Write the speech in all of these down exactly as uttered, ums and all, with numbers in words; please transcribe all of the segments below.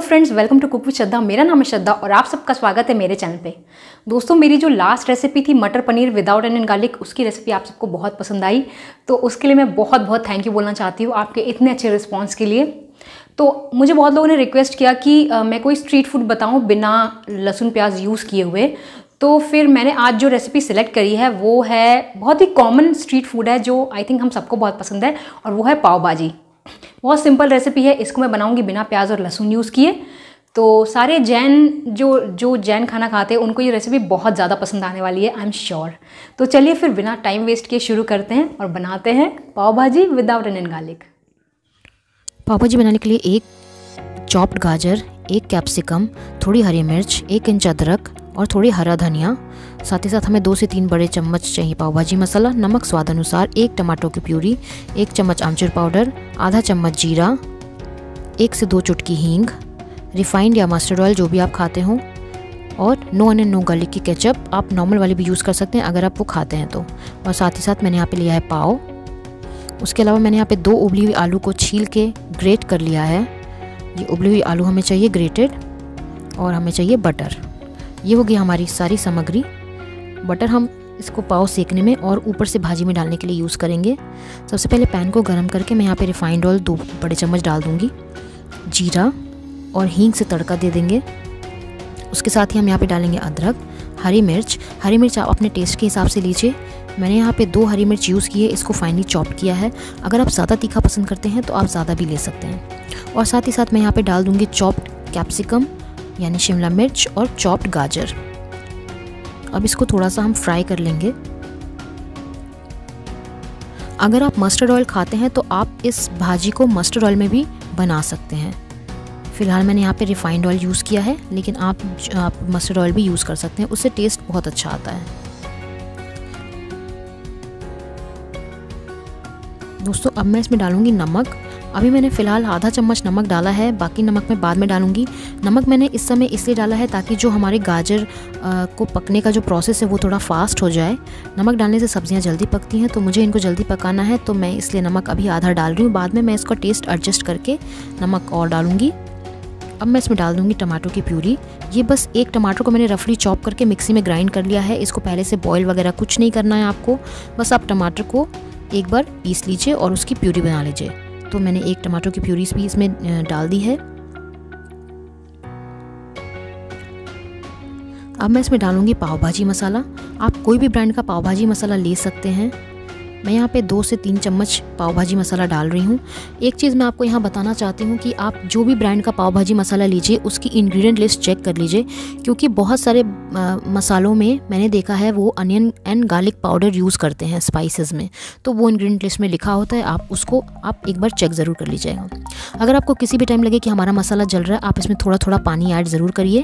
Friends, welcome to cook with Shraddha. मेरा नाम है श्रद्धा और आप सबका स्वागत है मेरे चैनल पे। दोस्तों, मेरी जो लास्ट रेसिपी थी matar paneer without onion garlic, उसकी रेसिपी आप सबको बहुत पसंद आई, तो उसके लिए मैं बहुत बहुत थैंक यू बोलना चाहती हूँ आपके इतने अच्छे रिस्पॉन्स के लिए। तो मुझे बहुत लोगों ने रिक्वेस्ट किया कि आ, मैं कोई स्ट्रीट फूड बताऊँ बिना लहसुन प्याज यूज़ किए हुए। तो फिर मैंने आज जो रेसिपी सिलेक्ट करी है वो है बहुत ही कॉमन स्ट्रीट फूड है जो आई थिंक हम सबको बहुत पसंद है, और वो है पाव भाजी। बहुत सिंपल रेसिपी है, इसको मैं बनाऊंगी बिना प्याज और लहसुन यूज़ किए। तो सारे जैन जो जो जैन खाना खाते हैं उनको ये रेसिपी बहुत ज़्यादा पसंद आने वाली है, आई एम श्योर। तो चलिए फिर बिना टाइम वेस्ट किए शुरू करते हैं और बनाते हैं पाव भाजी विदाउट अनियन गार्लिक। पाव भाजी बनाने के लिए एक चॉप्ड गाजर, एक कैप्सिकम, थोड़ी हरी मिर्च, एक इंच अदरक और थोड़ी हरा धनिया, साथ ही साथ हमें दो से तीन बड़े चम्मच चाहिए पाव भाजी मसाला, नमक स्वाद अनुसार, एक टमाटो की प्यूरी, एक चम्मच आमचूर पाउडर, आधा चम्मच जीरा, एक से दो चुटकी हींग, रिफाइंड या मस्टर्ड ऑयल जो भी आप खाते हो, और नो अनियन नो गार्लिक की केचप। आप नॉर्मल वाली भी यूज़ कर सकते हैं अगर आप वो खाते हैं तो। और साथ ही साथ मैंने यहाँ पे लिया है पाव। उसके अलावा मैंने यहाँ पे दो उबली हुई आलू को छील के ग्रेट कर लिया है। ये उबली हुई आलू हमें चाहिए ग्रेटेड, और हमें चाहिए बटर। ये होगी हमारी सारी सामग्री। बटर हम इसको पाव सेकने में और ऊपर से भाजी में डालने के लिए यूज़ करेंगे। सबसे पहले पैन को गर्म करके मैं यहाँ पे रिफाइंड ऑयल दो बड़े चम्मच डाल दूँगी। जीरा और हींग से तड़का दे देंगे। उसके साथ ही हम यहाँ पे डालेंगे अदरक, हरी मिर्च। हरी मिर्च आप अपने टेस्ट के हिसाब से लीजिए। मैंने यहाँ पे दो हरी मिर्च यूज़ की है, इसको फाइनली चॉप किया है। अगर आप ज़्यादा तीखा पसंद करते हैं तो आप ज़्यादा भी ले सकते हैं। और साथ ही साथ मैं यहाँ पे डाल दूँगी चॉप्ड कैप्सिकम यानी शिमला मिर्च और चॉप्ड गाजर। अब इसको थोड़ा सा हम फ्राई कर लेंगे। अगर आप मस्टर्ड ऑयल खाते हैं तो आप इस भाजी को मस्टर्ड ऑयल में भी बना सकते हैं। फिलहाल मैंने यहाँ पे रिफाइंड ऑयल यूज़ किया है, लेकिन आप आप मस्टर्ड ऑयल भी यूज़ कर सकते हैं, उससे टेस्ट बहुत अच्छा आता है। दोस्तों, अब मैं इसमें डालूंगी नमक। अभी मैंने फ़िलहाल आधा चम्मच नमक डाला है, बाकी नमक मैं बाद में डालूंगी। नमक मैंने इस समय इसलिए डाला है ताकि जो हमारे गाजर आ, को पकने का जो प्रोसेस है वो थोड़ा फास्ट हो जाए। नमक डालने से सब्जियां जल्दी पकती हैं, तो मुझे इनको जल्दी पकाना है, तो मैं इसलिए नमक अभी आधा डाल रही हूँ। बाद में मैं इसका टेस्ट एडजस्ट करके नमक और डालूँगी। अब मैं इसमें डाल दूँगी टमाटो की प्यूरी। ये बस एक टमाटर को मैंने रफली चॉप करके मिक्सी में ग्राइंड कर लिया है। इसको पहले से बॉयल वगैरह कुछ नहीं करना है आपको, बस आप टमाटर को एक बार पीस लीजिए और उसकी प्यूरी बना लीजिए। तो मैंने एक टमाटो की प्यूरी भी इसमें डाल दी है। अब मैं इसमें डालूंगी पाव भाजी मसाला। आप कोई भी ब्रांड का पाव भाजी मसाला ले सकते हैं। मैं यहाँ पे दो से तीन चम्मच पाव भाजी मसाला डाल रही हूँ। एक चीज़ मैं आपको यहाँ बताना चाहती हूँ कि आप जो भी ब्रांड का पाव भाजी मसाला लीजिए उसकी इंग्रेडिएंट लिस्ट चेक कर लीजिए, क्योंकि बहुत सारे आ, मसालों में मैंने देखा है वो onion and garlic powder use करते हैं स्पाइसेस में, तो वो इंग्रेडिएंट लिस्ट में लिखा होता है, आप उसको आप एक बार चेक ज़रूर कर लीजिएगा। अगर आपको किसी भी टाइम लगे कि हमारा मसाला जल रहा है, आप इसमें थोड़ा थोड़ा पानी ऐड ज़रूर करिए,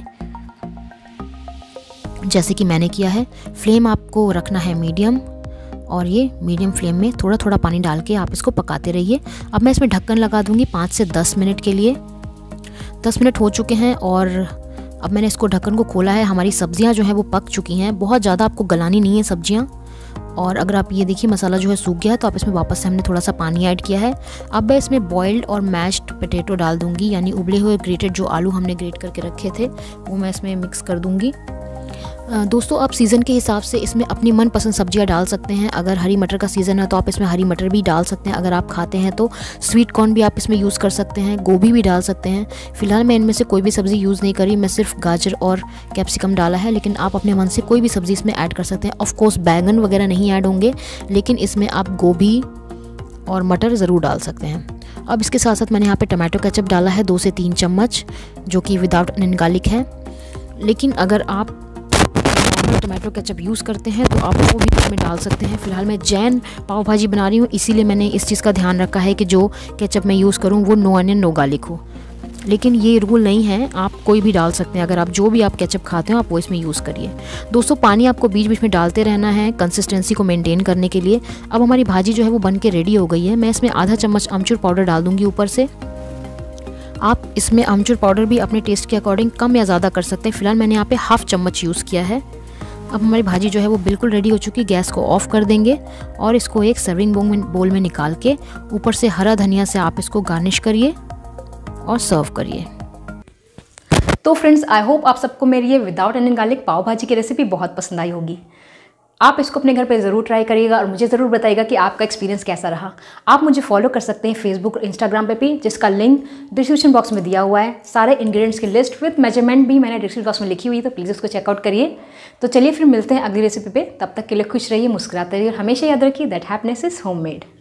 जैसे कि मैंने किया है। फ्लेम आपको रखना है मीडियम, और ये मीडियम फ्लेम में थोड़ा थोड़ा पानी डाल के आप इसको पकाते रहिए। अब मैं इसमें ढक्कन लगा दूंगी पाँच से दस मिनट के लिए। दस मिनट हो चुके हैं और अब मैंने इसको ढक्कन को खोला है। हमारी सब्जियां जो हैं वो पक चुकी हैं। बहुत ज़्यादा आपको गलानी नहीं है सब्जियां। और अगर आप ये देखिए मसाला जो है सूख गया है, तो आप इसमें वापस से हमने थोड़ा सा पानी ऐड किया है। अब मैं इसमें बॉइल्ड और मैश्ड पोटैटो डाल दूँगी, यानी उबले हुए ग्रेटेड जो आलू हमने ग्रेट करके रखे थे वो मैं इसमें मिक्स कर दूँगी। दोस्तों, आप सीज़न के हिसाब से इसमें अपनी मनपसंद सब्जियां डाल सकते हैं। अगर हरी मटर का सीज़न है तो आप इसमें हरी मटर भी डाल सकते हैं। अगर आप खाते हैं तो स्वीट कॉर्न भी आप इसमें यूज़ कर सकते हैं, गोभी भी डाल सकते हैं। फ़िलहाल मैं इनमें से कोई भी सब्ज़ी यूज़ नहीं करी, मैं सिर्फ गाजर और कैप्सिकम डाला है, लेकिन आप अपने मन से कोई भी सब्ज़ी इसमें ऐड कर सकते हैं। ऑफकोर्स बैगन वगैरह नहीं ऐड होंगे, लेकिन इसमें आप गोभी और मटर ज़रूर डाल सकते हैं। अब इसके साथ साथ मैंने यहाँ पर टमाटो केचप डाला है दो से तीन चम्मच, जो कि विदाउट अनियन गार्लिक है। लेकिन अगर आप टमाटो केचप यूज़ करते हैं तो आप वो भी इसमें डाल सकते हैं। फिलहाल मैं जैन पाव भाजी बना रही हूँ, इसीलिए मैंने इस चीज़ का ध्यान रखा है कि जो केचप मैं यूज़ करूँ वो नो अनियन नो गार्लिक हो। लेकिन ये रूल नहीं है, आप कोई भी डाल सकते हैं। अगर आप जो भी आप केचप खाते हो आप वो इसमें यूज़ करिए। दोस्तों, पानी आपको बीच बीच में डालते रहना है कंसिस्टेंसी को मेंटेन करने के लिए। अब हमारी भाजी जो है वो बन के रेडी हो गई है। मैं इसमें आधा चम्मच अमचूर पाउडर डाल दूँगी ऊपर से। आप इसमें अमचूर पाउडर भी अपने टेस्ट के अकॉर्डिंग कम या ज़्यादा कर सकते हैं। फिलहाल मैंने यहाँ पे हाफ चम्मच यूज़ किया है। अब हमारी भाजी जो है वो बिल्कुल रेडी हो चुकी है। गैस को ऑफ कर देंगे और इसको एक सर्विंग बोल में बोल में निकाल के ऊपर से हरा धनिया से आप इसको गार्निश करिए और सर्व करिए। तो फ्रेंड्स, आई होप आप सबको मेरी ये विदाउट अनियन गार्लिक पाव भाजी की रेसिपी बहुत पसंद आई होगी। आप इसको अपने घर पे ज़रूर ट्राई करिएगा और मुझे ज़रूर बताइएगा कि आपका एक्सपीरियंस कैसा रहा। आप मुझे फॉलो कर सकते हैं फेसबुक और इंस्टाग्राम पे भी, जिसका लिंक डिस्क्रिप्शन बॉक्स में दिया हुआ है। सारे इंग्रेडिएंट्स की लिस्ट विद मेजरमेंट भी मैंने डिस्क्रिप्शन बॉक्स में लिखी हुई है, तो प्लीज़ उसको चेकआउट करिए। तो चलिए फिर मिलते हैं अगली रेसिपी पे। तब तक के लिए खुश रहिए, मुस्कुराते रहिए और हमेशा याद रखिए दैट हैप्पीनेस इज होममेड।